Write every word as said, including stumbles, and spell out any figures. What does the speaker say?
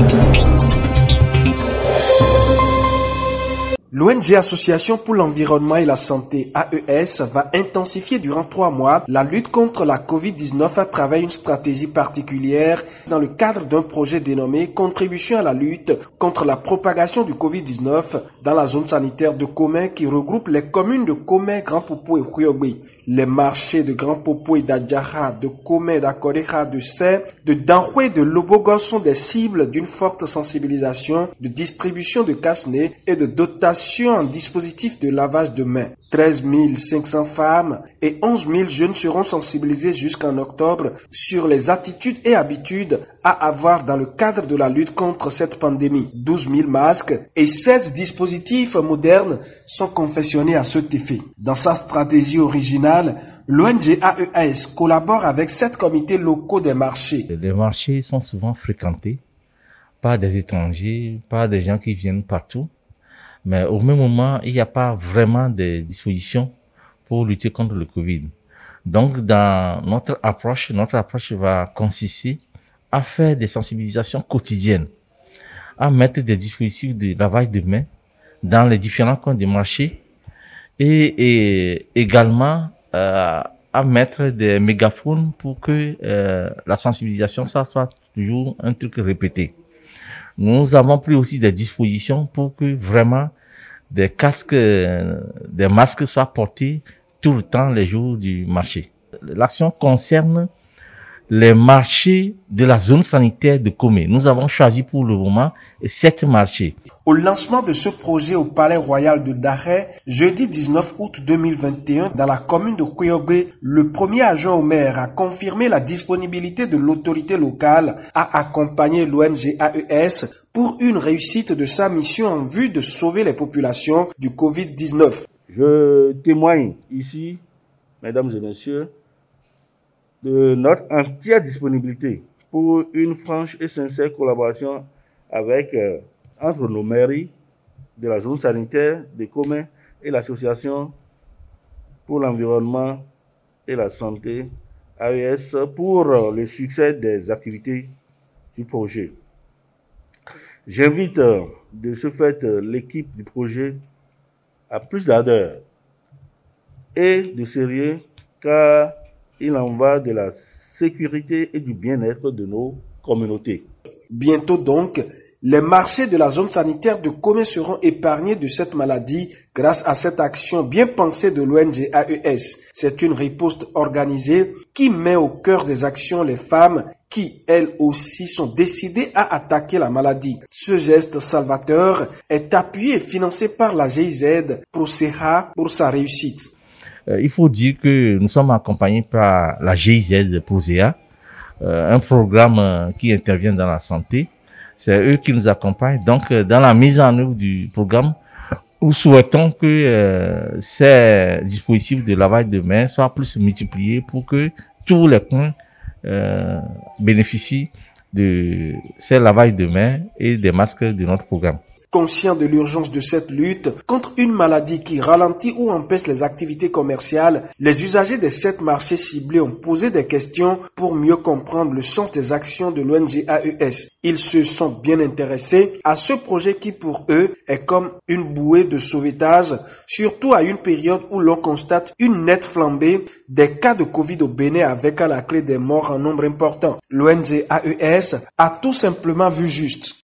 L'O N G Association pour l'environnement et la santé A E S va intensifier durant trois mois la lutte contre la covid dix-neuf à travers une stratégie particulière dans le cadre d'un projet dénommé Contribution à la lutte contre la propagation du covid dix-neuf dans la zone sanitaire de Komé qui regroupe les communes de Komé, Grand Popo et Kouyogbé. Les marchés de Grand Popo et d'Adjara, de Komé, d'Akoreha, de Sé, de Danhoué et de Lobogos sont des cibles d'une forte sensibilisation, de distribution de cache-nez et de dotation en dispositif de lavage de mains. treize mille cinq cents femmes et onze mille jeunes seront sensibilisés jusqu'en octobre sur les attitudes et habitudes à avoir dans le cadre de la lutte contre cette pandémie. douze mille masques et seize dispositifs modernes sont confectionnés à cet effet. Dans sa stratégie originale, l'O N G A E S collabore avec sept comités locaux des marchés. Les marchés sont souvent fréquentés par des étrangers, par des gens qui viennent partout. Mais au même moment, il n'y a pas vraiment de dispositions pour lutter contre le Covid. Donc, dans notre approche, notre approche va consister à faire des sensibilisations quotidiennes, à mettre des dispositifs de lavage de mains dans les différents coins des marchés et, et également euh, à mettre des mégaphones pour que euh, la sensibilisation ça soit toujours un truc répété. Nous avons pris aussi des dispositions pour que vraiment des casques, des masques soient portés tout le temps les jours du marché. L'action concerne les marchés de la zone sanitaire de Komé. Nous avons choisi pour le moment sept marchés. Au lancement de ce projet au Palais Royal de Daré, jeudi dix-neuf août deux mille vingt et un, dans la commune de Kouyogbé, le premier adjoint au maire a confirmé la disponibilité de l'autorité locale à accompagner l'O N G A E S pour une réussite de sa mission en vue de sauver les populations du covid dix-neuf. Je témoigne ici, mesdames et messieurs, de notre entière disponibilité pour une franche et sincère collaboration avec euh, entre nos mairies de la zone sanitaire de Komé et l'association pour l'environnement et la santé A E S pour euh, le succès des activités du projet. J'invite euh, de ce fait euh, l'équipe du projet à plus d'ardeur et de sérieux car il en va de la sécurité et du bien-être de nos communautés. Bientôt donc, les marchés de la zone sanitaire de Komé seront épargnés de cette maladie grâce à cette action bien pensée de l'O N G A E S. C'est une riposte organisée qui met au cœur des actions les femmes qui, elles aussi, sont décidées à attaquer la maladie. Ce geste salvateur est appuyé et financé par la G I Z Proseha pour sa réussite. Euh, il faut dire que nous sommes accompagnés par la G I Z Proseha, euh, un programme euh, qui intervient dans la santé. C'est eux qui nous accompagnent. Donc, euh, dans la mise en œuvre du programme, nous souhaitons que euh, ces dispositifs de lavage de mains soient plus multipliés pour que tous les coins euh, bénéficient de ces lavages de mains et des masques de notre programme. Conscient de l'urgence de cette lutte contre une maladie qui ralentit ou empêche les activités commerciales, les usagers des sept marchés ciblés ont posé des questions pour mieux comprendre le sens des actions de l'O N G A E S. Ils se sont bien intéressés à ce projet qui pour eux est comme une bouée de sauvetage, surtout à une période où l'on constate une nette flambée des cas de Covid au Bénin avec à la clé des morts en nombre important. L'O N G A E S a tout simplement vu juste.